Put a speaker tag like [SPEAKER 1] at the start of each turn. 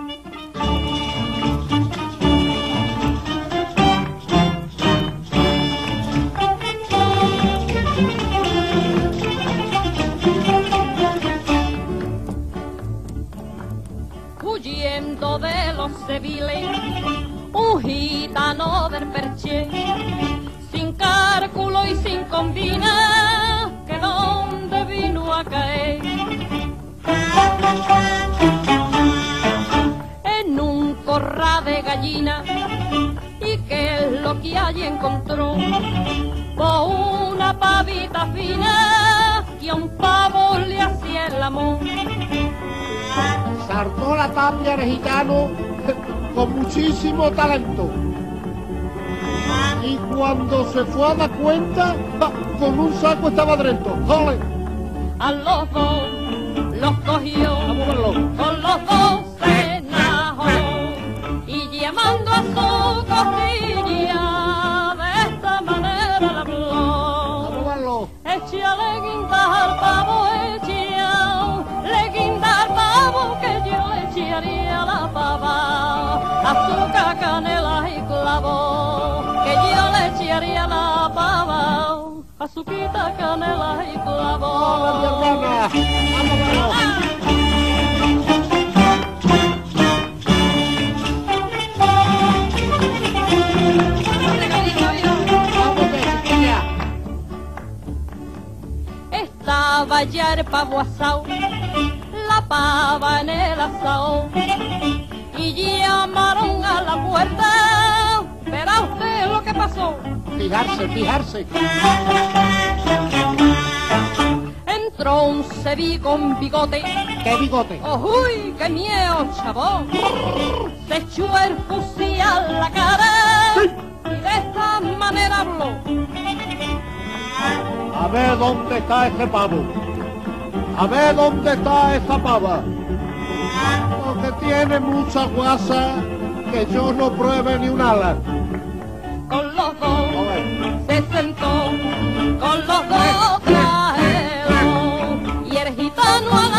[SPEAKER 1] Huyendo de los civiles, un gitano del Perché, sin cálculo y sin combina, que donde vino a caer. En un corral de gallina, y que es lo que allí encontró, por una pavita fina, y a un pavo le hacía el amor.
[SPEAKER 2] Saltó la tapia el gitano con muchísimo talento. Y cuando se fue a dar cuenta, con un saco estaba dentro. ¡Jole!
[SPEAKER 1] A los dos los cogió,
[SPEAKER 2] Vamos a verlo.
[SPEAKER 1] con los dos se najó, y llamando a su costilla, de esta manera le habló.
[SPEAKER 2] Vamos a verlo.
[SPEAKER 1] Échale guinda al pavo, le guinda al pavo, que yo le echaría la pava, azúcar, canela y clavo, que yo le echaría la pava, azuquita, canela y clavo.
[SPEAKER 2] ¡Hola, mi hermana! ¡Vamos a verlo! ¡Vamos, chiquilla!
[SPEAKER 1] Estaba ya el pavo asado, la pava en el asado, y llamaron a la puerta. Verá usted lo que pasó.
[SPEAKER 2] Fijarse, fijarse.
[SPEAKER 1] Entró un cebi con bigote.
[SPEAKER 2] ¡Qué bigote!
[SPEAKER 1] ¡Uy, qué miedo, chavo! Se echó el fusil a la cara y de esta manera habló.
[SPEAKER 2] A ver dónde está ese pavo. A ver dónde está esa pava. Porque tiene mucha guasa que yo no pruebe ni un ala.
[SPEAKER 1] Con los dos
[SPEAKER 2] Joder.
[SPEAKER 1] se sentó, con los dos trajeron, y el gitano a la